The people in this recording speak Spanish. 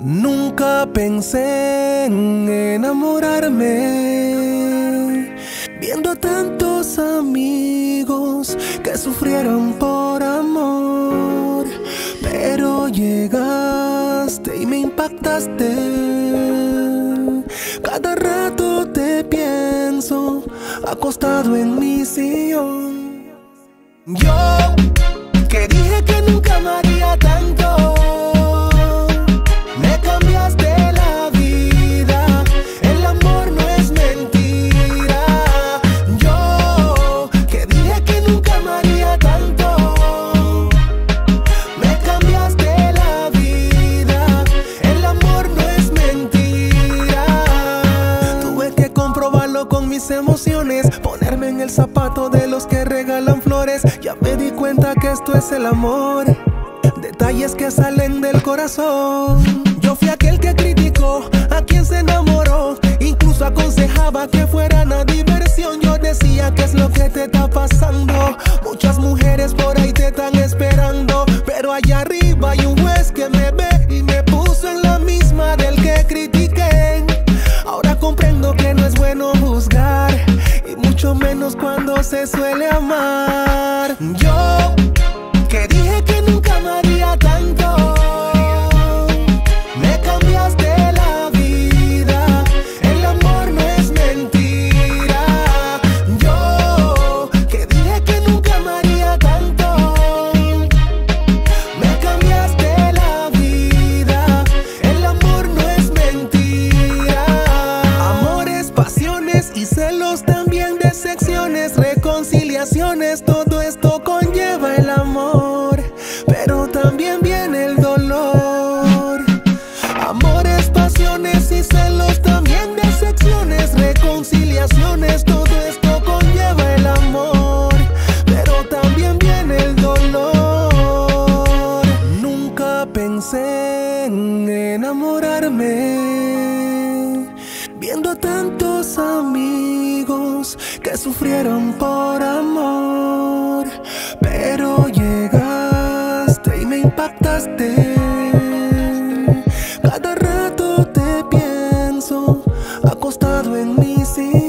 Nunca pensé en enamorarme, viendo a tantos amigos que sufrieron por amor. Pero llegaste y me impactaste. Cada rato te pienso, acostado en mi sillón. Yo, que dije que nunca me haría tanto, me cambiaste la vida. El amor no es mentira. Yo, que dije que nunca me haría tanto, me cambiaste la vida. El amor no es mentira. Tuve que comprobarlo con mis emociones, ponerme en el zapato de los que regalan flores. Ya me di cuenta que esto es el amor, detalles que salen del corazón. Yo fui aquel que criticó a quien se enamoró, incluso aconsejaba que fueran a diversión. Yo decía, ¿qué es lo que te está pasando? Muchas mujeres por ahí te están esperando, pero allá arriba hay un juez que me ve y me puso en la misma del que critiqué. Ahora comprendo que no es bueno juzgar, y mucho menos cuando se suele amar. Yo, que dije que nunca me haría tanto, me cambiaste la vida. El amor no es mentira. Yo, que dije que nunca me haría tanto, me cambiaste la vida. El amor no es mentira. Amores, pasiones y celos, también decepciones, reconciliaciones, todo esto conlleva el amor, pero también viene el dolor. Amores, pasiones y celos, también decepciones, reconciliaciones, todo esto conlleva el amor, pero también viene el dolor. Nunca pensé en enamorarme, viendo a tantos amigos que sufrieron por amor. Pero llegaste y me impactaste. Cada rato te pienso, acostado en mi sillón.